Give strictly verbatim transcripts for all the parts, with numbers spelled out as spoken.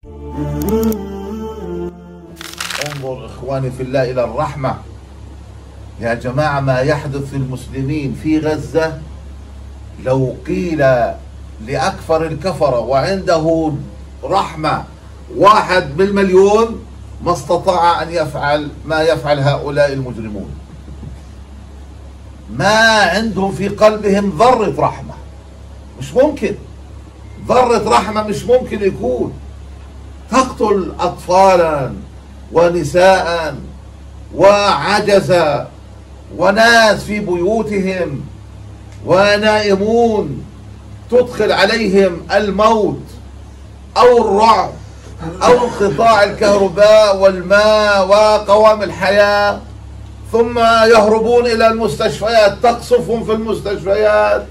انظر إخواني في الله إلى الرحمة يا جماعة. ما يحدث في المسلمين في غزة لو قيل لأكثر الكفرة وعنده رحمة واحد بالمليون ما استطاع أن يفعل ما يفعل هؤلاء المجرمون. ما عندهم في قلبهم ذرة رحمة، مش ممكن. ذرة رحمة مش ممكن يكون. تقتل أطفالا ونساء وعجزا وناس في بيوتهم ونائمون، تدخل عليهم الموت أو الرعب أو انقطاع الكهرباء والماء وقوام الحياة، ثم يهربون إلى المستشفيات، تقصفهم في المستشفيات.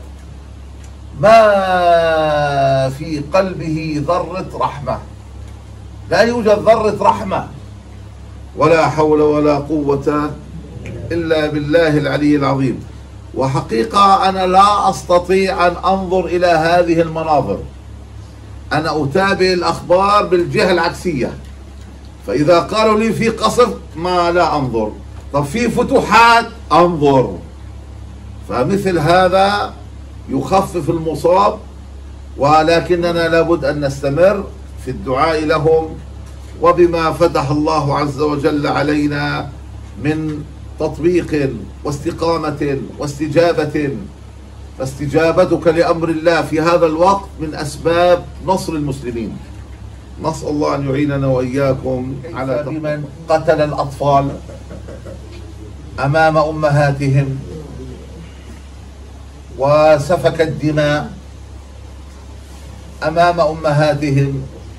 ما في قلبه ذرة رحمة، لا يوجد ذرة رحمة. ولا حول ولا قوة إلا بالله العلي العظيم. وحقيقة أنا لا أستطيع أن أنظر إلى هذه المناظر. أنا أتابع الأخبار بالجهة العكسية، فإذا قالوا لي في قصف ما لا أنظر، طب في فتوحات أنظر. فمثل هذا يخفف المصاب، ولكننا لابد أن نستمر في الدعاء لهم وبما فتح الله عز وجل علينا من تطبيق واستقامة واستجابة. فاستجابتك لأمر الله في هذا الوقت من أسباب نصر المسلمين. نسأل الله أن يعيننا وإياكم على من قتل الأطفال أمام أمهاتهم وسفك الدماء أمام أمهاتهم،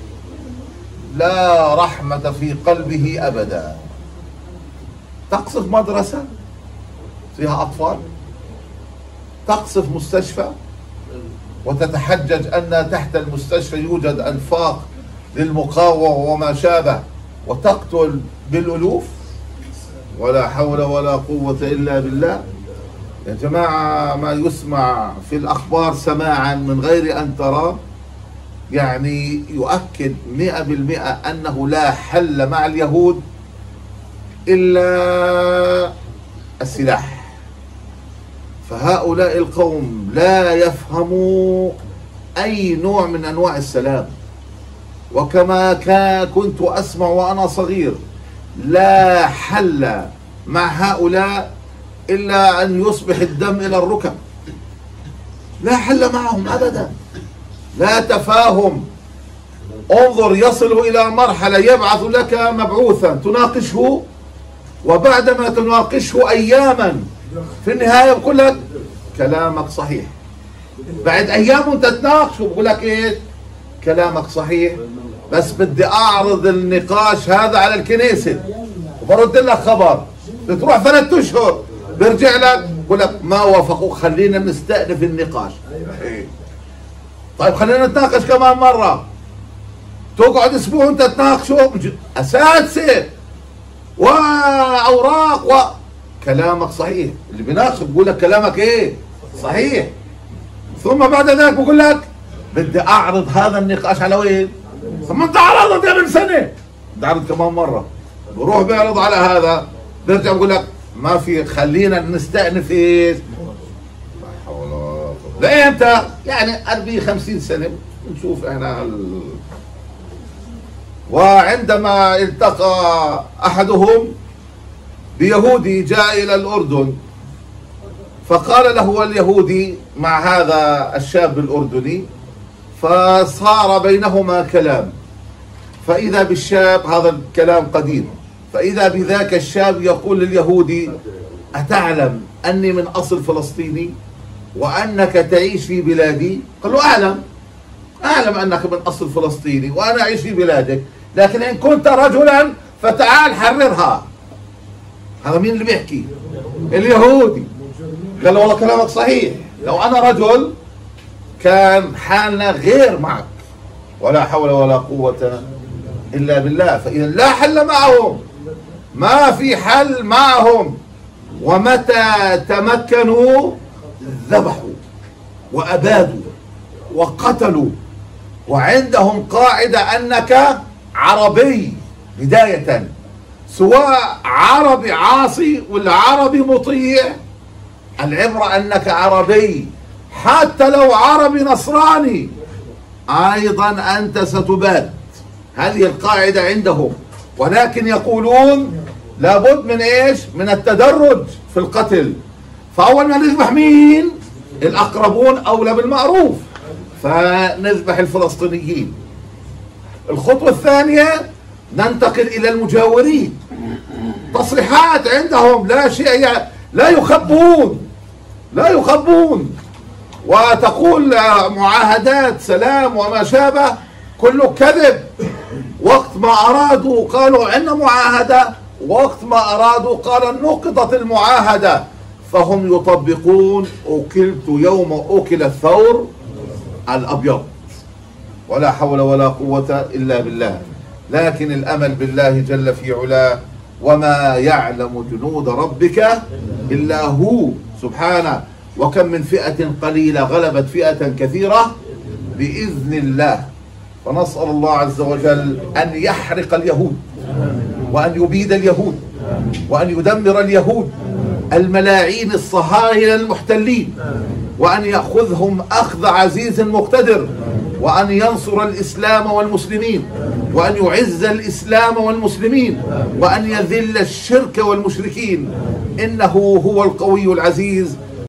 لا رحمة في قلبه أبدا. تقصف مدرسة فيها أطفال، تقصف مستشفى، وتتحجج أن تحت المستشفى يوجد أنفاق للمقاومة وما شابه، وتقتل بالألوف. ولا حول ولا قوة إلا بالله. يا جماعة ما يسمع في الأخبار سماعا من غير أن ترى يعني يؤكد مئة بالمئة أنه لا حل مع اليهود إلا السلاح. فهؤلاء القوم لا يفهموا أي نوع من أنواع السلام. وكما كان كنت أسمع وأنا صغير، لا حل مع هؤلاء إلا أن يصبح الدم إلى الركب. لا حل معهم أبدا، لا تفاهم. انظر، يصل إلى مرحلة يبعث لك مبعوثا تناقشه، وبعدما تناقشه أياما في النهاية بقول لك كلامك صحيح. بعد أيام أنت تناقشه بقول لك إيه؟ كلامك صحيح، بس بدي أعرض النقاش هذا على الكنيسة وبرد لك خبر. بتروح ثلاث أشهر بيرجع لك بقول لك ما وافقوك، خلينا نستأنف النقاش. طيب خلينا نتناقش كمان مرة. تقعد أسبوع أنت تناقشه أساتذة وأوراق و كلامك صحيح. اللي بيناقش بقول لك كلامك إيه؟ صحيح. ثم بعد ذلك بقول لك بدي أعرض هذا النقاش على وين؟ طب ما أنت عرضت قبل سنة، بدي أعرض كمان مرة. بروح بيعرض على هذا، بيرجع بقول لك ما في، خلينا نستأنف إيش؟ لإمتى؟ يعني أربعين خمسين سنة نشوف إحنا ال... وعندما التقى أحدهم بيهودي جاء إلى الأردن، فقال له اليهودي مع هذا الشاب الأردني، فصار بينهما كلام. فإذا بالشاب، هذا الكلام قديم، فإذا بذاك الشاب يقول لليهودي: أتعلم أني من أصل فلسطيني وأنك تعيش في بلادي؟ قال له: أعلم أعلم أنك من أصل فلسطيني وأنا أعيش في بلادك، لكن إن كنت رجلا فتعال حررها. هذا مين اللي بيحكي؟ اليهودي. قال له: والله كلامك صحيح، لو أنا رجل كان حالنا غير معك. ولا حول ولا قوة إلا بالله. فإذا لا حل معهم، ما في حل معهم. ومتى تمكنوا ذبحوا وأبادوا وقتلوا وعندهم قاعدة أنك عربي بداية، سواء عربي عاصي ولا عربي مطيع، العبرة أنك عربي، حتى لو عربي نصراني أيضا أنت ستباد. هذه القاعدة عندهم، ولكن يقولون لابد من إيش؟ من التدرج في القتل. فأول ما نذبح مين؟ الأقربون أولى بالمعروف، فنذبح الفلسطينيين. الخطوة الثانية ننتقل إلى المجاورين. تصريحات عندهم لا شيء، لا يخبون لا يخبون وتقول معاهدات سلام وما شابه، كله كذب. وقت ما أرادوا قالوا عندنا معاهدة، وقت ما أرادوا قال نقضت المعاهدة، فهم يطبقون أكلت يوم أكل الثور الأبيض. ولا حول ولا قوة إلا بالله. لكن الأمل بالله جل في علاه، وما يعلم جنود ربك إلا هو سبحانه. وكم من فئة قليلة غلبت فئة كثيرة بإذن الله. فنسأل الله عز وجل أن يحرق اليهود، وأن يبيد اليهود، وأن يدمر اليهود الملاعين الصهاينة المحتلين، وأن يأخذهم أخذ عزيز مقتدر، وأن ينصر الإسلام والمسلمين، وأن يعز الإسلام والمسلمين، وأن يذل الشرك والمشركين. إنه هو القوي العزيز